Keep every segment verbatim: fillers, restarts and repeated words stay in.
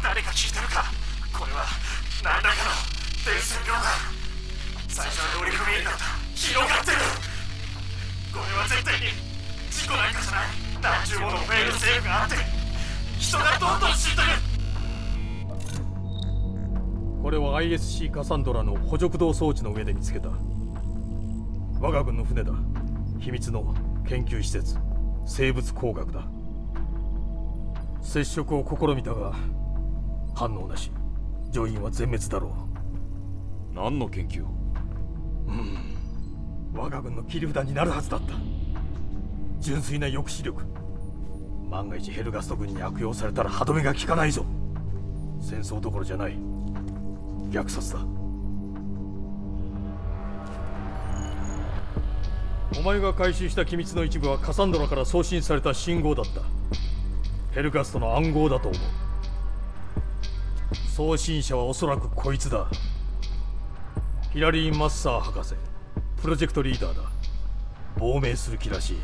誰か聞いてるか。これは何らかの伝染病だ。最初は乗り込みだった。広がってる。これは絶対に事故なんかじゃない。何十ものフェイルセーフがあって人がどんどん死んでる。 これは アイエスシー カサンドラの補助駆動装置の上で見つけた。我が軍の船だ。秘密の研究施設、生物工学だ。接触を試みたが反応なし。乗員は全滅だろう。何の研究を？ うん、我が軍の切り札になるはずだった。純粋な抑止力。万が一ヘルガスト軍に悪用されたら歯止めが効かないぞ。戦争どころじゃない。虐殺だ。お前が回収した機密の一部はカサンドラから送信された信号だった。ヘルガストの暗号だと思う。送信者はおそらくこいつだ。ヒラリー・マッサー博士、プロジェクトリーダーだ。亡命する気らしい。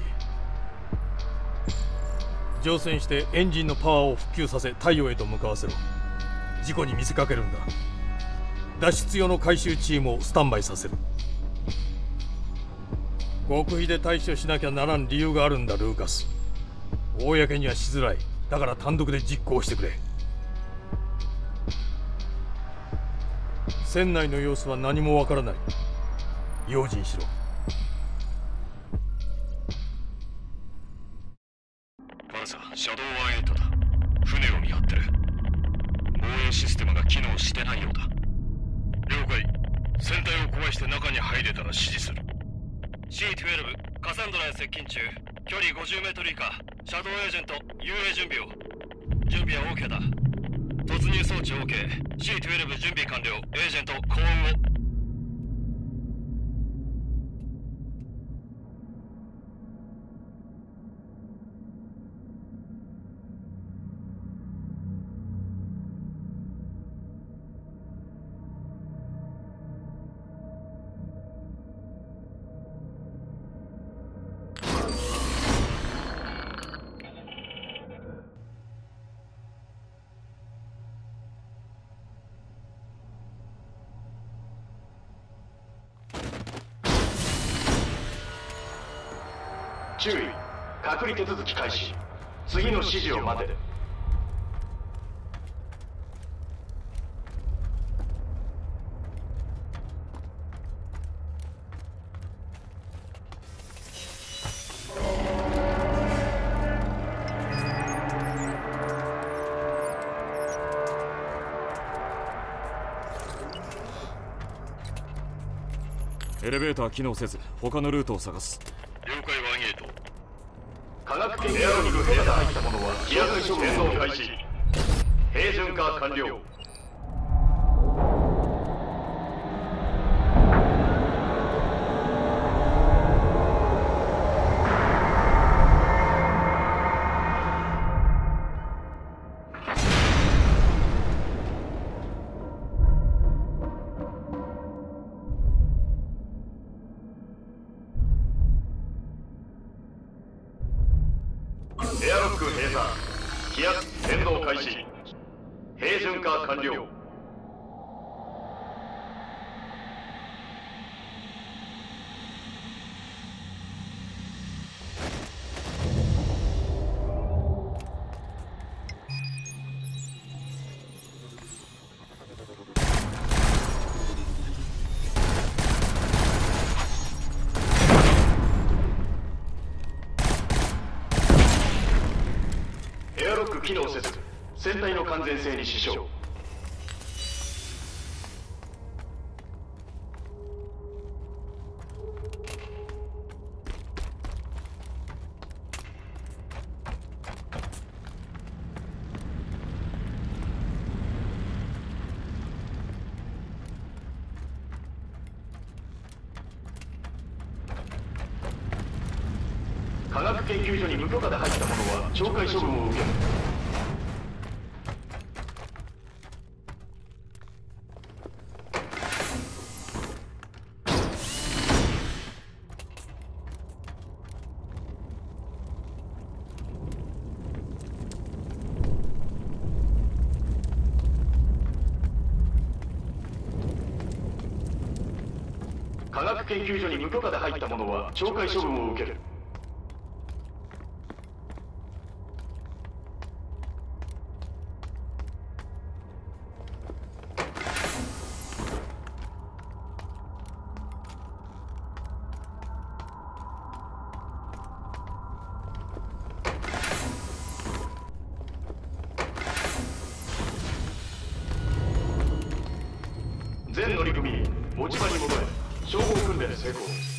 乗船してエンジンのパワーを復旧させ太陽へと向かわせろ。事故に見せかけるんだ。脱出用の回収チームをスタンバイさせる。極秘で対処しなきゃならん理由があるんだ、ルーカス。公にはしづらい。だから単独で実行してくれ。船内の様子は何もわからない。用心しろ。 パルサ、シャドウワンエイトだ。船を見張ってる。防衛システムが機能してないようだ。 了解。船体を壊して中に入れたら指示する。 シーじゅうに カサンドラへ接近中。距離 ごじゅうメートル 以下。シャドウエージェント遊泳準備を。準備は OK だ。突入装置 OK。 シーじゅうに 準備完了。エージェント高温を。 注意、隔離手続き開始。次の指示を待て。 エレベーター機能せず他のルートを探す。 了解ワンエイト。 科学研究所に部屋が入ったものは規約処分を開始。平準化完了。エアロック閉鎖。気圧変動開始。平準化完了。エアロック機能せず船体の完全性に支障。科学研究所に無許可で入った者は懲戒処分を受ける。 科学研究所に無許可で入った者は懲戒処分を受ける。全乗組員持ち場に戻れ。消防訓練成功。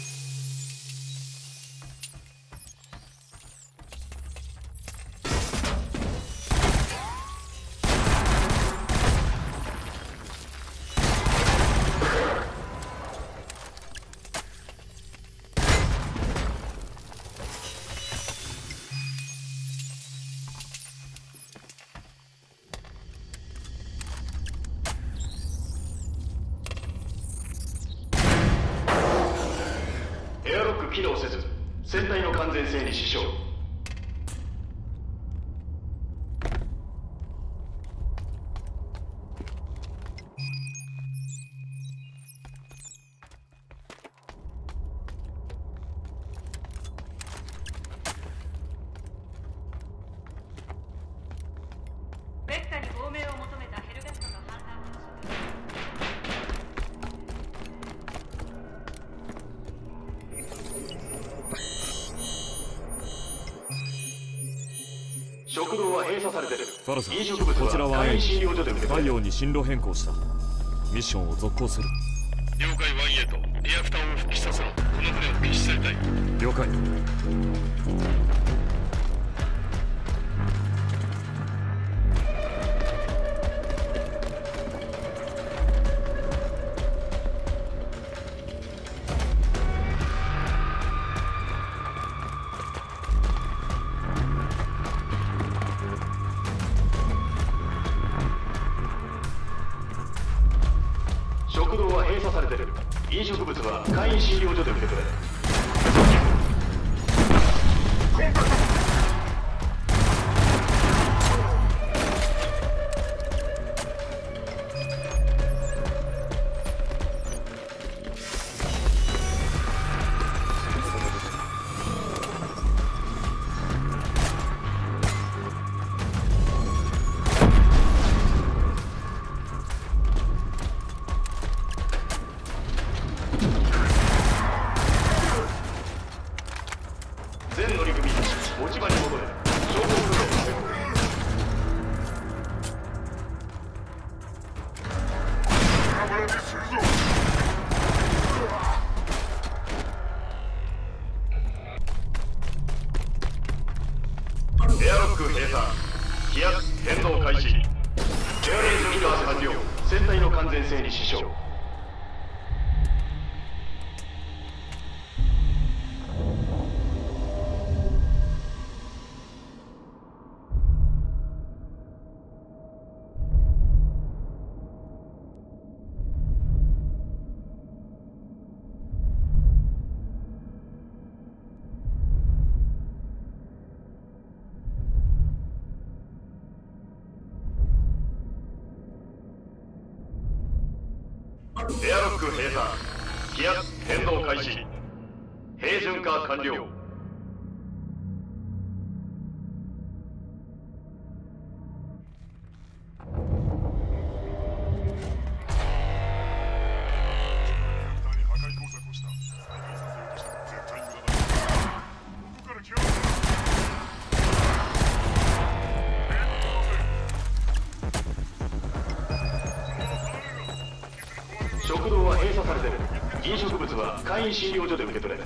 機能せず船体の完全性に支障。 ベッカに亡命を求めたヘルガストの反乱を食堂は閉鎖されてる。 ファラさん、 飲食物こちらはは簡易診療所で受け取る。 太陽に進路変更した。ミッションを続行する。 了解。 ワンエイト リアクターを復帰させろ。この船を消し去りたい。 了解。 食堂は閉鎖されてる。飲食物は簡易診療所で受け取れ。全乗組員持ち場に戻れ。消防訓練成功。エアロック閉鎖。気圧変動開始。エアレージミラー完了。船体の完全性に支障。エアロック閉鎖。気圧変動開始。平準化完了。食堂は閉鎖されてる。飲食物は簡易診療所で受け取れ。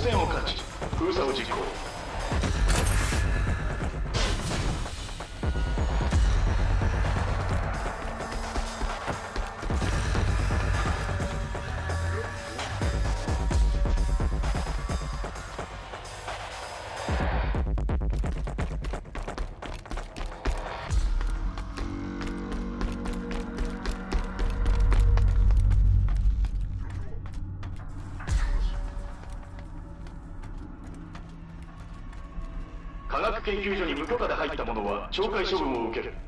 線を感知、封鎖を実行。科学研究所に無許可で入った者は懲戒処分を受ける。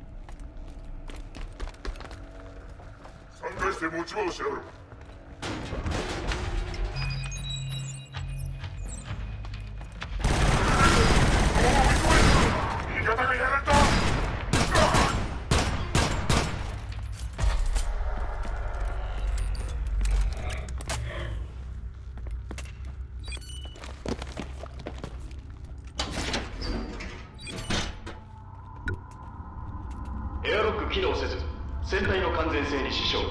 参加して持ち場を調べろ。味方がやられた。 エアロック機能せず、船体の完全性に支障。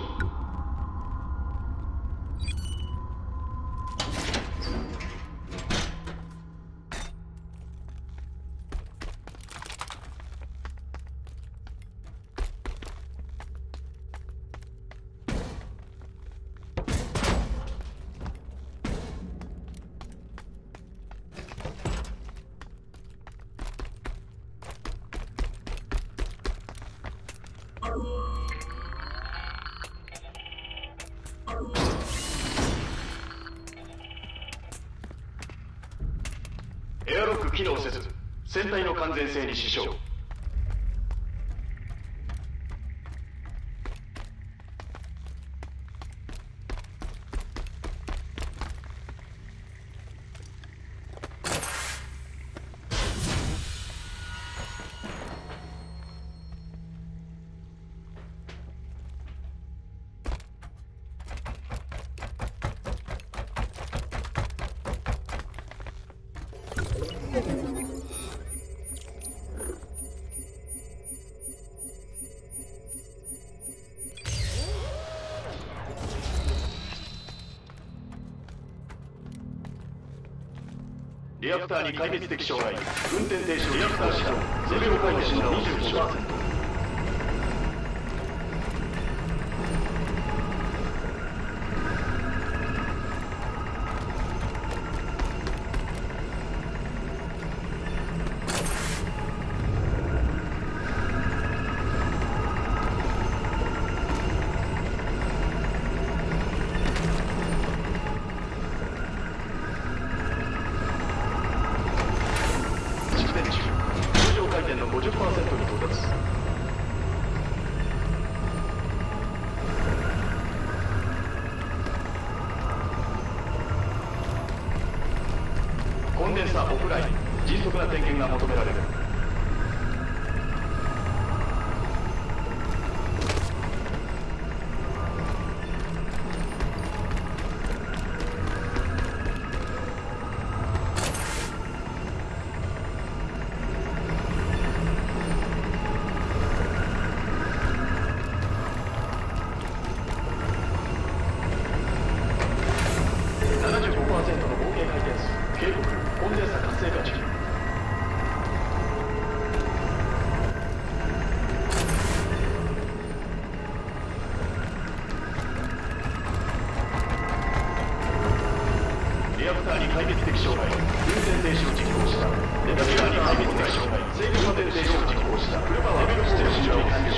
エアロック機能せず、船体の完全性に支障。リアクターに壊滅的障害、運転停止。リアクター始動、ゼロ回転の にじゅうごパーセント。回転の ごじゅっパーセント に到達。コンデンサーオフライン、迅速な点検が求められる。リアクターに壊滅的障害、運転停止を実行した。レベルに壊滅的障害、制御運転停止を実行した。車はレベルフォーの使用に完了。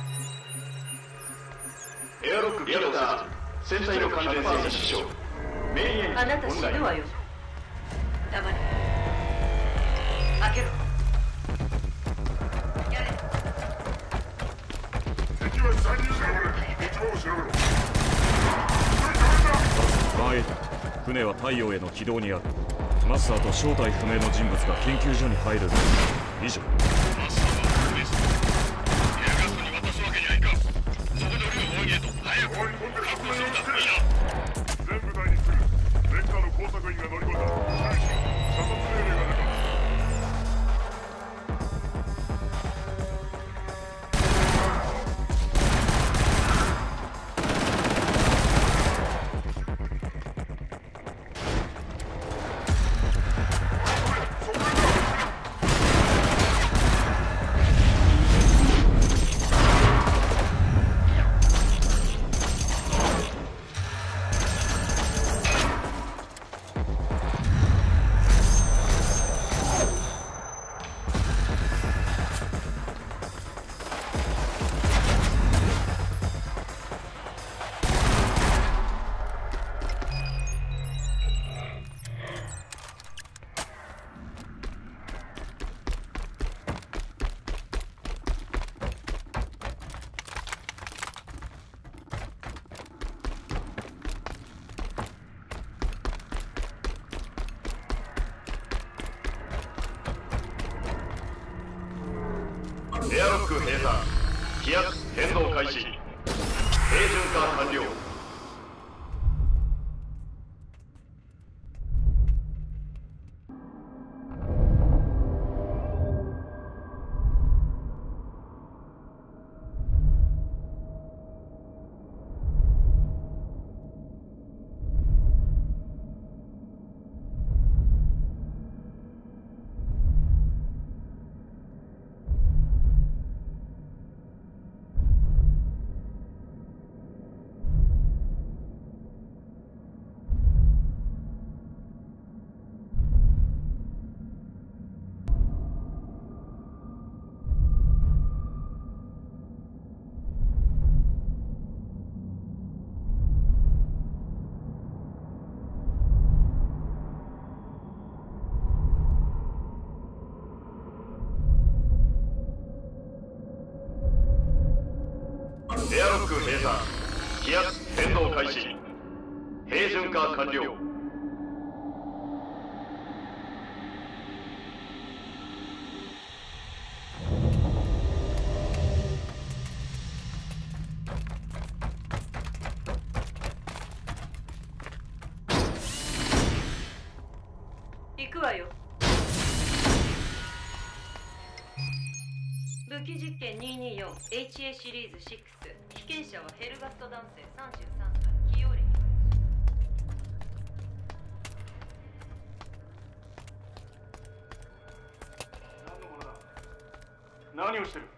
エアロック機能せず、船体の完全性に支障。 メインエンジンあなた死ぬわよ。黙れ。開けろ。やれ。 敵は残留者を道を調べろ。 ワンエイト、船は太陽への軌道にある。マスターと正体不明の人物が研究所に入る。以上。 マスターは不明です。エアガストに渡すわけにはいかん。そこで降りるワンエイト、早く追い込んで確保するんだ。いいな。 全部隊にする。レッカーの工作員が乗り込んだ。終始射殺命令が出た。 エアロック閉鎖。気圧変動開始。平準化完了。エアロック閉鎖。気圧変動開始。平準化完了。 行くわよ。武器実験 にひゃくにじゅうよん エイチエー シリーズろく。被験者はヘルガスト男性さんじゅうさんさい、起用歴。 何のものだ。何をしてる。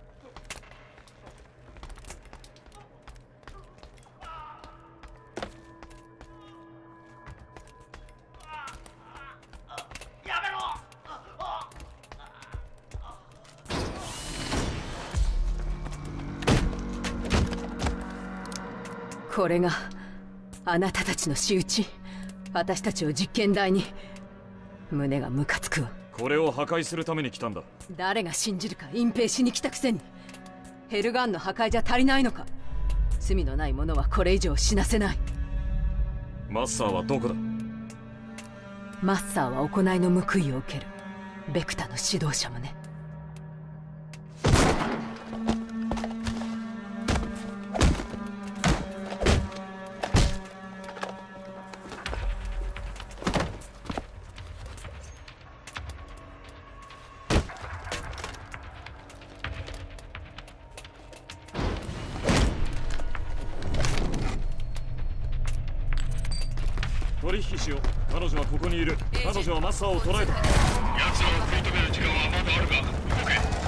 これがあなたたちの仕打ち。私たちを実験台に。胸がムカつくわ。 これを破壊するために来たんだ。 誰が信じるか。隠蔽しに来たくせに。ヘルガンの破壊じゃ足りないのか。罪のない者はこれ以上死なせない。 マッサーはどこだ。 マッサーは行いの報いを受ける。ベクタの指導者もね。 取引しよう。彼女はここにいる。彼女はマッサーを捕らえた。 奴らを食い止める時間はまだあるが、動け。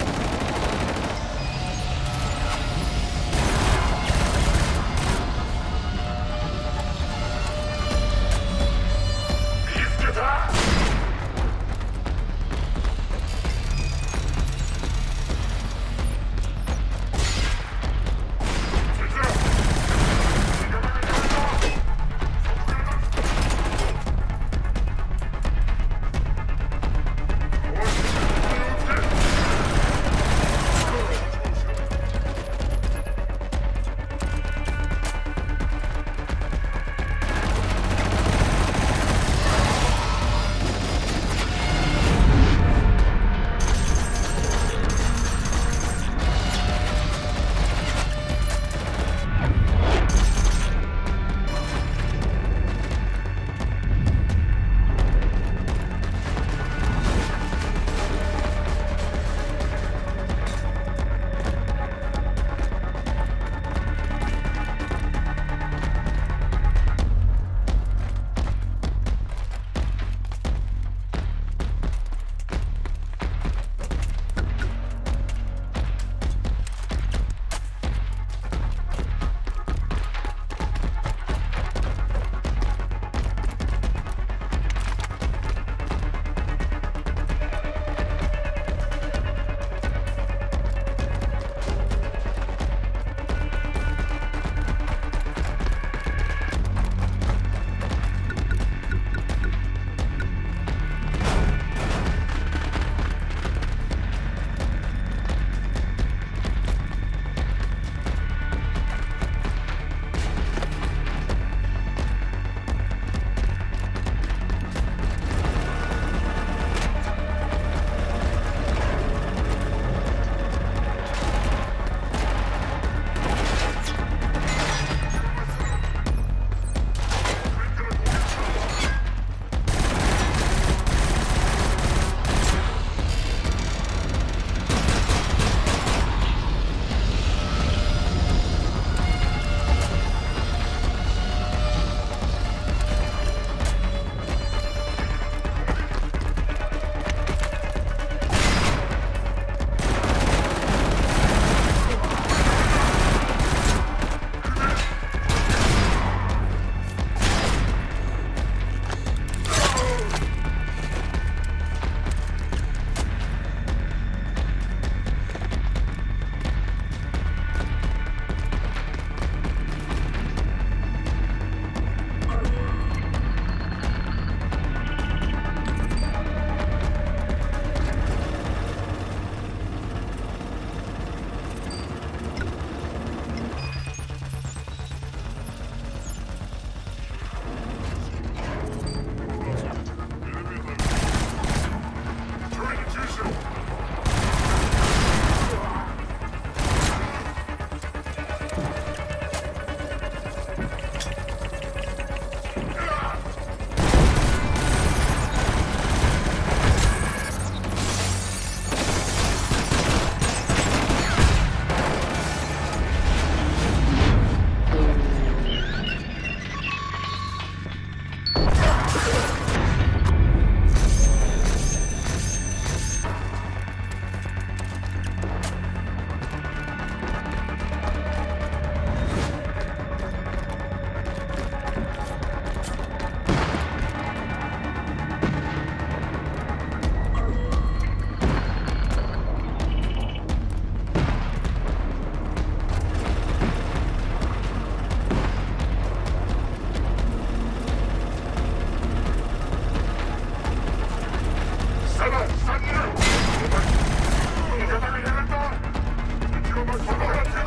まって